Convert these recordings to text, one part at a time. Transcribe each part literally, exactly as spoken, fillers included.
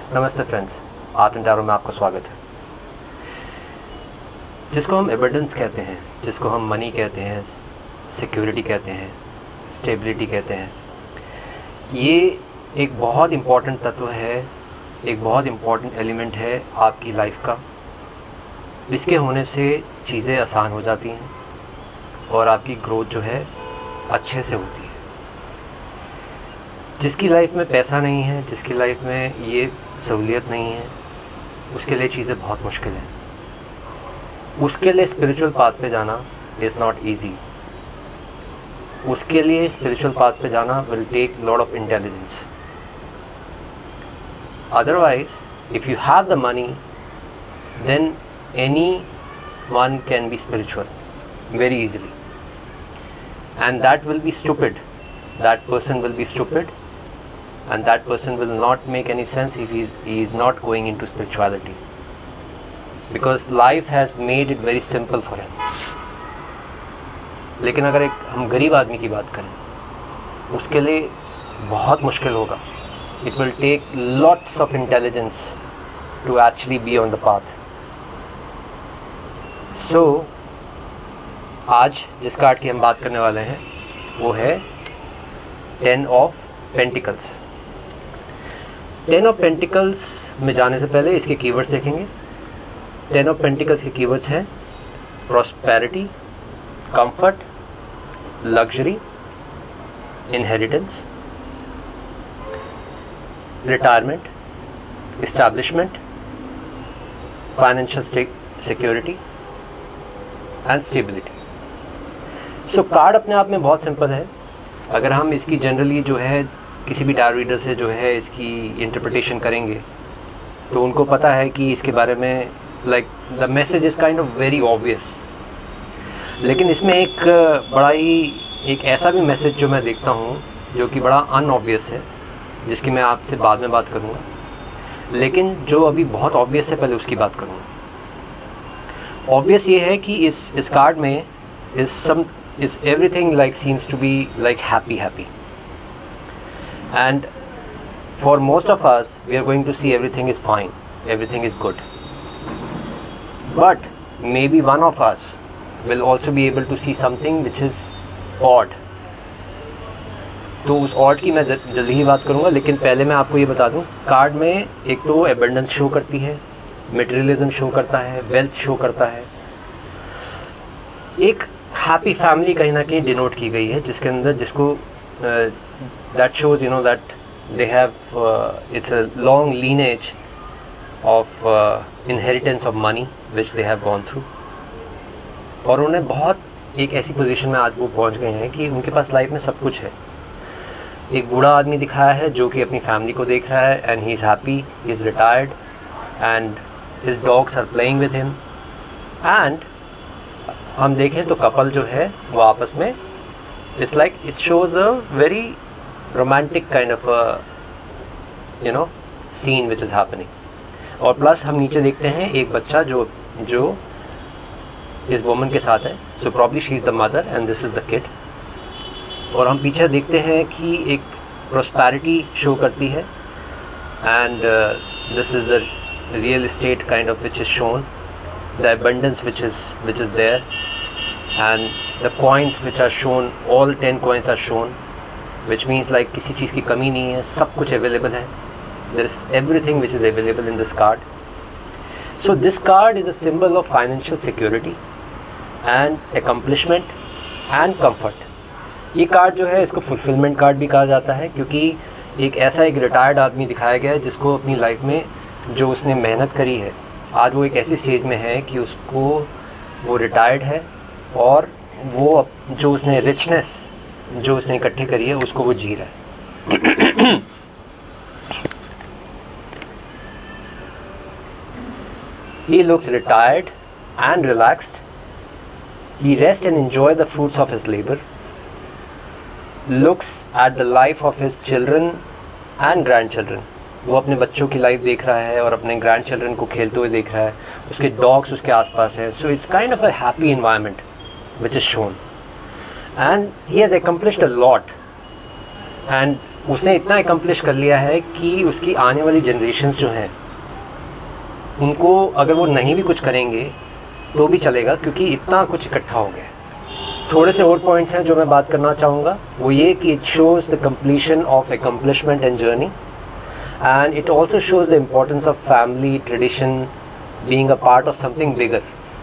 नमस्ते friends, art and tarot में आपका स्वागत है। जिसको हम एबंडेंस कहते हैं, जिसको हम मनी कहते हैं, सिक्योरिटी कहते हैं, स्टेबिलिटी कहते हैं, ये एक बहुत इम्पॉर्टेंट तत्व है, एक बहुत इम्पॉर्टेंट एलिमेंट है आपकी लाइफ का। इसके होने से चीज़ें आसान हो जाती हैं और आपकी ग्रोथ जो है अच्छे से होती है। जिसकी लाइफ में पैसा नहीं है, जिसकी लाइफ में ये सहूलियत नहीं है, उसके लिए चीज़ें बहुत मुश्किल हैं। उसके लिए स्पिरिचुअल पाथ पे जाना इज़ नॉट ईजी। उसके लिए स्पिरिचुअल पाथ पे जाना will take lot of intelligence. Otherwise if you have the money then anyone can be spiritual very easily, and that will be stupid. That person will be stupid, and that person will not make any sense if he is, he is not going into spirituality, because life has made it very simple for him. लेकिन अगर एक हम गरीब आदमी की बात करें, उसके लिए बहुत मुश्किल होगा. It will take lots of intelligence to actually be on the path. So आज जिस कार्ड की हम बात करने वाले हैं वो है ten of pentacles. Ten of pentacles में जाने से पहले इसके कीवर्ड्स देखेंगे। टेन ऑफ पेंटिकल्स के कीवर्ड्स हैं prosperity, comfort, luxury, inheritance, retirement, establishment, financial security and stability. So so, card अपने आप में बहुत सिंपल है। अगर हम इसकी जनरली जो है किसी भी टैरो रीडर से जो है इसकी इंटरप्रिटेशन करेंगे तो उनको पता है कि इसके बारे में like the message is kind of very obvious. लेकिन इसमें एक बड़ा ही एक ऐसा भी मैसेज जो मैं देखता हूँ जो कि बड़ा अनऑब्वियस है, जिसकी मैं आपसे बाद में बात करूँगा। लेकिन जो अभी बहुत ऑब्वियस है पहले उसकी बात करूँगा। ऑब्वियस ये है कि इस इस कार्ड में इस सम is everything like seems to be like happy happy and for most of us we are going to see everything is fine, everything is good, but maybe one of us will also be able to see something which is odd. तो उस odd की मैं जल्दी ही बात करूँगा, लेकिन पहले मैं आपको ये बता दूँ कार्ड में एक तो abundance शो करती है, materialism शो करता है, wealth शो करता है, एक हैप्पी फैमिली कहीं ना कहीं डिनोट की गई है, जिसके अंदर जिसको that shows you know that they have it's a long lineage of inheritance of money which they have gone through, और उन्हें बहुत एक ऐसी पोजीशन में आज वो पहुंच गए हैं कि उनके पास लाइफ में सब कुछ है। एक बूढ़ा आदमी दिखाया है जो कि अपनी फैमिली को देख रहा है and he is happy, he is retired and his dogs are playing with him. And हम देखें तो कपल जो है वो आपस में it's like it shows a very romantic kind of you know scene which is happening. और plus हम नीचे देखते हैं एक बच्चा जो जो इस वुमन के साथ है, so probably she is the mother and this is the kid. और हम पीछे देखते हैं कि एक प्रॉस्पेरिटी शो करती है and this is the real estate kind of which is shown, the abundance which is which is there, and the coins which are shown, all ten coins are shown, which means like किसी चीज़ की कमी नहीं है, सब कुछ available है। there is everything which is available in this card. So this card is a symbol of financial security and accomplishment and comfort. ये card जो है इसको fulfillment कार्ड भी कहा जाता है, क्योंकि एक ऐसा एक रिटायर्ड आदमी दिखाया गया है जिसको अपनी लाइफ में जो उसने मेहनत करी है, आज वो एक ऐसी स्टेज में है कि उसको वो रिटायर्ड है और वो जो उसने रिचनेस जो उसने इकट्ठी करी है उसको वो जी रहा है। He looks retired and relaxed. He rests and enjoy the fruits of his labor. Looks at the life of his children and grandchildren. वो अपने बच्चों की लाइफ देख रहा है और अपने ग्रैंड चिल्ड्रन को खेलते हुए देख रहा है, उसके डॉग्स उसके आसपास है। So it's kind of a happy environment which is shown and he has accomplished a lot and उसने इतना एकम्प्लिश कर लिया है कि उसकी आने वाली जनरेशन्स जो हैं उनको अगर वो नहीं भी कुछ करेंगे तो भी चलेगा, क्योंकि इतना कुछ इकट्ठा हो गया। थोड़े से और पॉइंट्स हैं जो मैं बात करना चाहूँगा, वो ये कि it shows the completion of accomplishment and journey, and it also shows the importance of family tradition being a part of something bigger.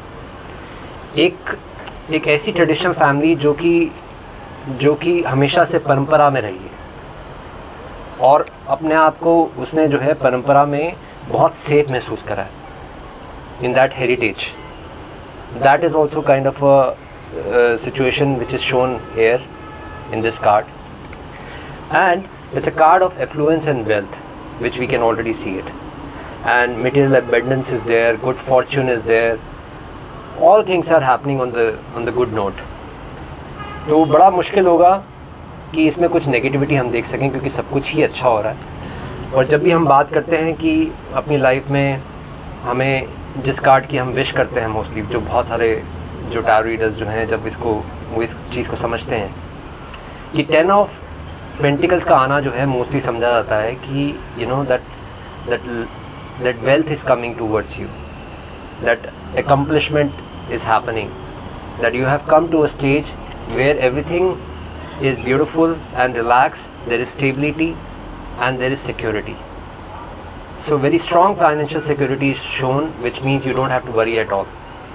एक एक ऐसी ट्रेडिशनल फैमिली जो कि जो कि हमेशा से परंपरा में रही है और अपने आप को उसने जो है परंपरा में बहुत सेफ महसूस करा है in that heritage. That is also kind of a situation which is shown here in this card, and it's a card of affluence and wealth which we can already see it, and material abundance is there, good fortune is there, all things are happening on the on the good note. तो बड़ा मुश्किल होगा कि इसमें कुछ negativity हम देख सकें, क्योंकि सब कुछ ही अच्छा हो रहा है। और जब भी हम बात करते हैं कि अपनी लाइफ में हमें जिस कार्ड की हम विश करते हैं, मोस्टली जो बहुत सारे जो टैरो रीडर्स जो हैं जब इसको वो इस चीज़ को समझते हैं कि टेन ऑफ पेंटिकल्स का आना जो है मोस्टली समझा जाता है कि you know that that that wealth is coming towards you, that accomplishment is happening, that you have come to a stage where everything is beautiful and relaxed, there is stability and there is security. So very strong financial security is shown, which means you don't have to worry at all.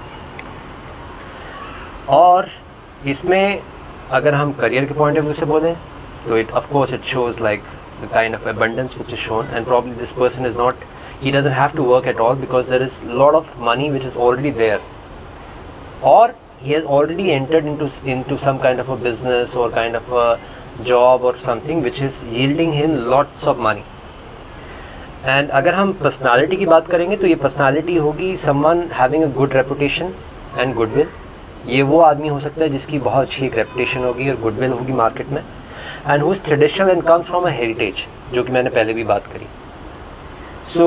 और इसमें अगर हम career के point of view से बोलें तो it of course it shows like the kind of abundance which is shown, and probably this person is not, he doesn't have to work at all because there is a lot of money which is already there, or he has already entered into into some kind of a business or kind of a job or something which is yielding him lots of money. And अगर हम personality की बात करेंगे तो ये personality होगी someone having a good reputation and goodwill. ये वो आदमी हो सकता है जिसकी बहुत अच्छी एक रेपुटेशन होगी और गुडविल होगी मार्केट में, and who is traditional and comes from a heritage, जो कि मैंने पहले भी बात करी. So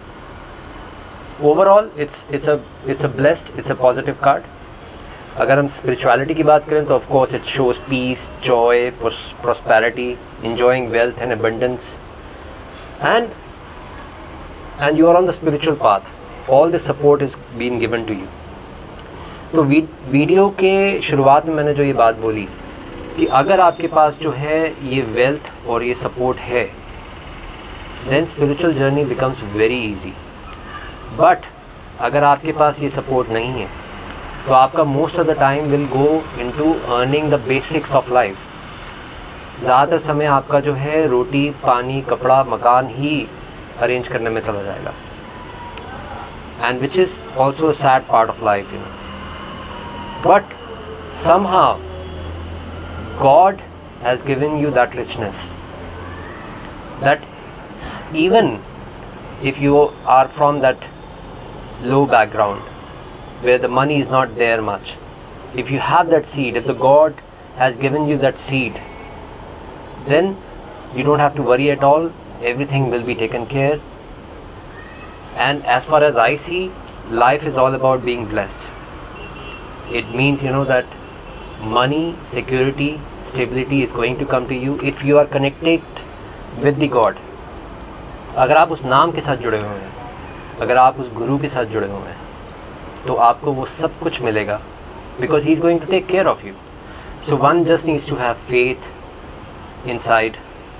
overall it's it's a it's a blessed, it's a positive card. अगर हम स्पिरिचुअलिटी की बात करें तो of course it shows peace, joy, prosperity, enjoying wealth and abundance, and and you are on the spiritual path. All the support is being given to you. तो we, video के शुरुआत में मैंने जो ये बात बोली कि अगर आपके पास जो है ये वेल्थ और ये सपोर्ट है, then spiritual journey becomes very easy. But अगर आपके पास ये सपोर्ट नहीं है तो आपका most of the time will go into earning the basics of life. ज़्यादातर समय आपका जो है रोटी, पानी, कपड़ा, मकान ही अरेंज करने में चला जाएगा, and which is also a sad part of life, you know. But somehow God has given you that richness, that even if you are from that low background where the money is not there much, if you have that seed, if the God has given you that seed, then you don't have to worry at all. Everything will be taken care. And as far as I see, life is all about being blessed. It means, you know, that money, security, stability is going to come to you if you are connected with the God. अगर आप उस नाम के साथ जुड़े हुए हैं, अगर आप उस गुरु के साथ जुड़े हुए हैं, तो आपको वो सब कुछ मिलेगा, because he is going to take care of you. So one just needs to have faith inside,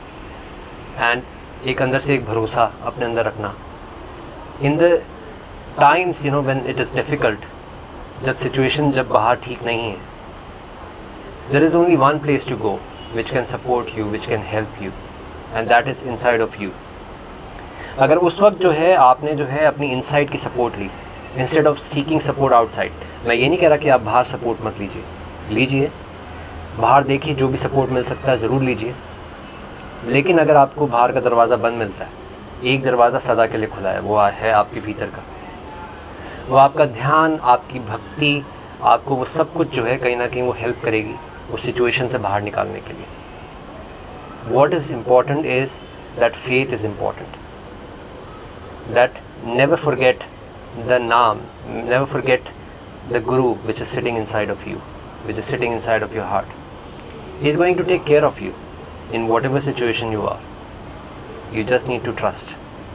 and एक अंदर से एक भरोसा अपने अंदर रखना. In the times, you know, when it is difficult, जब सिचुएशन जब बाहर ठीक नहीं है, there is only one place to go which can support you, which can help you, and that is inside of you. अगर उस वक्त जो है आपने जो है अपनी इनसाइड की सपोर्ट ली instead of seeking support outside. मैं ये नहीं कह रहा कि आप बाहर सपोर्ट मत लीजिए, लीजिए, बाहर देखिए, जो भी सपोर्ट मिल सकता है ज़रूर लीजिए. लेकिन अगर आपको बाहर का दरवाज़ा बंद मिलता है, एक दरवाज़ा सदा के लिए खुला है, वो है आपके भीतर का. वो आपका ध्यान, आपकी भक्ति, आपको वो सब कुछ जो है कहीं ना कहीं वो हेल्प करेगी उस सिचुएशन से बाहर निकालने के लिए. What is important is that faith is important, that never forget the naam, never forget the guru which is sitting inside of you, which is sitting inside of your heart. He is going to take care of you. in whatever situation you are. You just need to trust.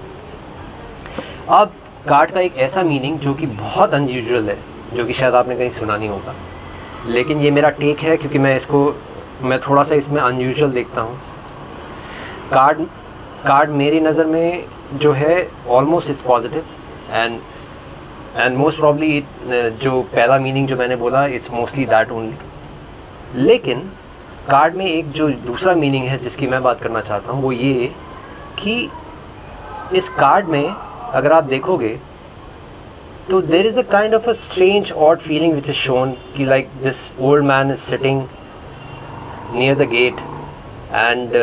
अब card का एक ऐसा meaning जो कि बहुत unusual है, जो कि शायद आपने कहीं सुना नहीं होगा, लेकिन ये मेरा टेक है क्योंकि मैं इसको मैं थोड़ा सा इसमें अनयूजुअल देखता हूँ. कार्ड कार्ड मेरी नज़र में जो है almost it's positive and and most probably जो पहला मीनिंग जो मैंने बोला इट्स मोस्टली दैट ओनली. लेकिन कार्ड में एक जो दूसरा मीनिंग है जिसकी मैं बात करना चाहता हूँ वो ये कि इस कार्ड में अगर आप देखोगे तो there is a kind of a strange odd feeling which is shown कि like this old man is sitting near the gate and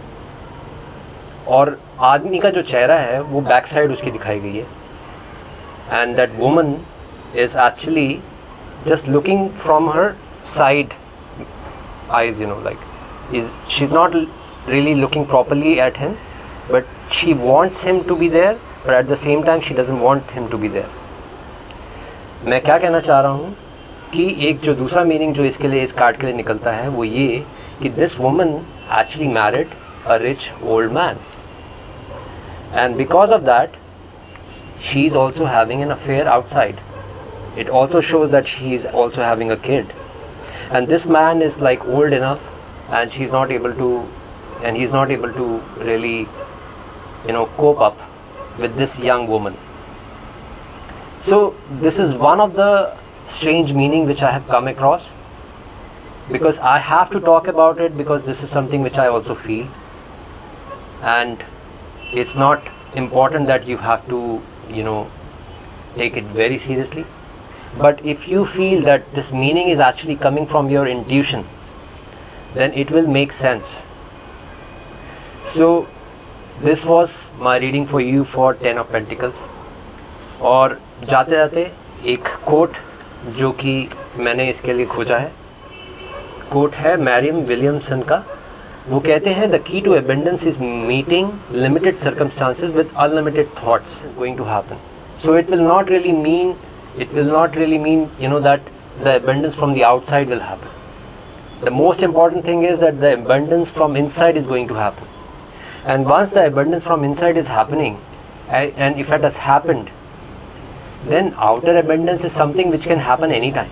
और आदमी का जो चेहरा है वो बैक साइड उसकी दिखाई गई है and that woman is actually just looking from her side eyes, you know, like is she's not really looking properly at him, but she wants him to be there, but at the same time she doesn't want him to be there. मैं क्या कहना चाह रहा हूँ कि एक जो दूसरा मीनिंग जो इसके लिए इस कार्ड के लिए निकलता है वो ये कि this woman actually married a rich old man, and because of that she is also having an affair outside. It also shows that she is also having a kid. And this man is like old enough and she's not able to and he's not able to really, you know, cope up with this young woman. So this is one of the strange meaning which I have come across, because I have to talk about it because this is something which I also feel, and it's not important that you have to, you know, take it very seriously. But if you feel that this meaning is actually coming from your intuition, then it will make sense. So this was my reading for you for Ten of Pentacles. और जाते जाते एक coat जो कि मैंने इसके लिए खोजा है, कोट है मैरियम विलियमसन का. वो कहते हैं the key to abundance is meeting limited circumstances with unlimited thoughts going to happen. So it will not really mean It will not really mean, you know, that the abundance from the outside will happen. The most important thing is that the abundance from inside is going to happen. And once the abundance from inside is happening, and if it has happened, then outer abundance is something which can happen anytime.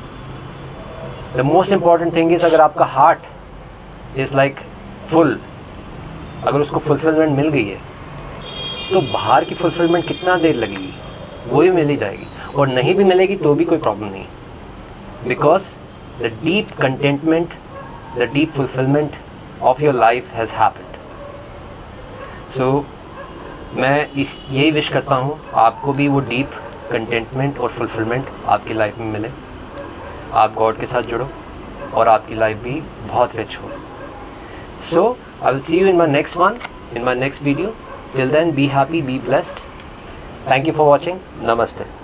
The most important thing is अगर आपका heart is like full, अगर उसको fulfillment मिल गई है तो बाहर की fulfillment कितना देर लगेगी वो ही मिल ही जाएगी, और नहीं भी मिलेगी तो भी कोई प्रॉब्लम नहीं, because the deep contentment, the deep fulfilment of your life has happened. So मैं इस यही विश करता हूँ आपको भी वो डीप कंटेंटमेंट और फुलफिलमेंट आपकी लाइफ में मिले, आप गॉड के साथ जुड़ो और आपकी लाइफ भी बहुत रिच हो. So I will see you in my next one, in my next video. Till then be happy, be blessed. Thank you for watching. Namaste.